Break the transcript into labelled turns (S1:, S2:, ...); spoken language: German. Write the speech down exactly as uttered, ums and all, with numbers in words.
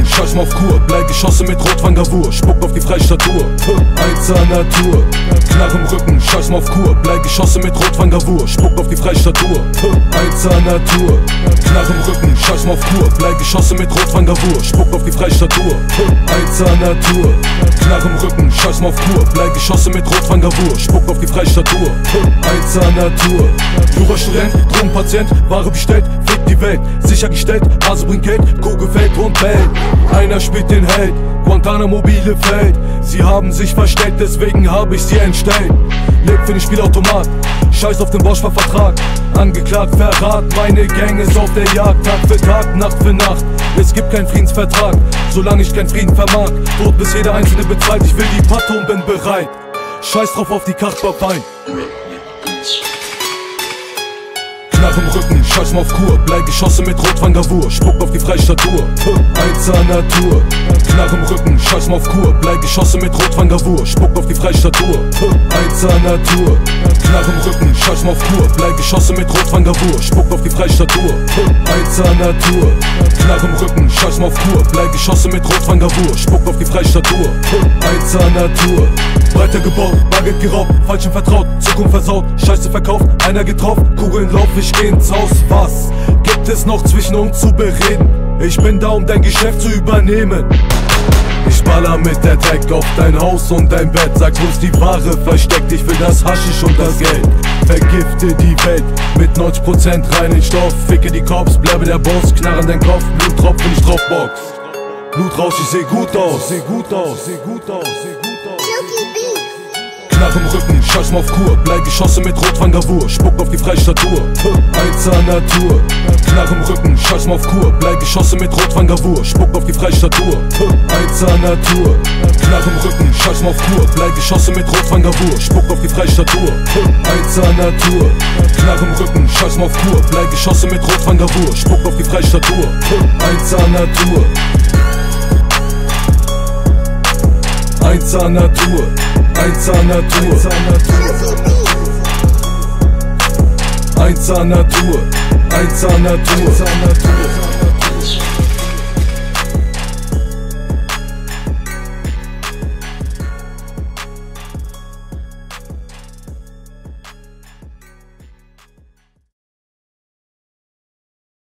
S1: scheiß mal auf Kur. Blei geschossen mit Rotweingravur, spuck auf die Freistatur. eins A Natur, Knarre im Rücken, scheiß mal auf Kur. Blei geschossen mit Rotweingravur, spuck auf die Freistatur. eins A Natur, Knarre im Rücken, scheiß mal auf Kur. Blei geschossen mit Rotweingravur, spuck auf die Freistatur. eins A Natur, Knarre im Rücken, scheiß mal auf Kur. Blei geschossen mit Rotweingravur, spuck auf die Freistatur. eins A Natur, Jurastudent, Drogenpatient, Ware bestellt, fick die Welt, sichergestellt, Hase bringt Geld, Kugel fällt und bellt. Einer spielt den Held, Guantanamo Bielefeld. Sie haben sich versteckt, deswegen hab ich sie entstellt. Leb für den Spielautomat, scheiß auf den Bosch-Vertrag. Angeklagt, Verrat, meine Gang ist auf der Jagd. Tag für Tag, Nacht für Nacht, es gibt keinen Friedensvertrag, solange ich keinen Frieden vermag. Tot bis jeder Einzelne bezahlt, ich will die Patte und bin bereit. Scheiß drauf auf die Kartbarbein. Knarre im Rücken, scheiß mal auf Kur. Blei geschossen mit Rotweingravur, spuck auf die Freistatur. eins A Natur, Knarre im Rücken, scheiß mal auf Kur. Blei geschossen mit Rotweingravur, spuck auf die Freistatur. eins A Natur, Knarre im Rücken, scheiß mal auf Kur. Blei geschossen mit Rotweingravur, spuck auf die Freistatur. eins A Natur, Knarre im Rücken, scheiß mal auf Kur. Blei geschossen mit Rotweingravur, spuck auf die Freistatur. eins A Natur, breiter gebaut, Bargeld geraubt, falschen vertraut, Zukunft versaut, Scheiße verkauft, einer getroffen, Kugeln lauf, ich geh ins Haus. Was gibt es noch zwischen uns zu bereden? Ich bin da, um dein Geschäft zu übernehmen. Ich baller mit der Tag auf dein Haus und dein Bett. Sag, wo ist die Ware versteckt? Ich will das Haschisch und das Geld. Vergifte die Welt mit neunzig Prozent reinen Stoff. Ficke die Cops, bleibe der Boss. Knarren dein Kopf, Blut tropft in die Strafbox. Blut raus, ich seh gut aus, seh gut aus, seh gut aus, seh gut aus. Knarre im Rücken, scheiß mal auf Kur. Blei geschossen mit Rotweingravur, spuck auf die Freistatur. eins A Natur, Knarre im Rücken, scheiß mal auf Kur. Blei geschossen mit Rotweingravur, spuck auf die Freistatur. eins A Natur, Knarre im Rücken, scheiß mal auf Kur. Blei geschossen mit Rotweingravur, spuck auf die Freistatur. eins A Natur, Knarre im Rücken, scheiß mal auf Kur. Blei geschossen mit Rotweingravur, spuck auf die Freistatur. eins A Natur, eins A Natur, eins A Natur, eins A Natur, eins A Natur, eins A Natur.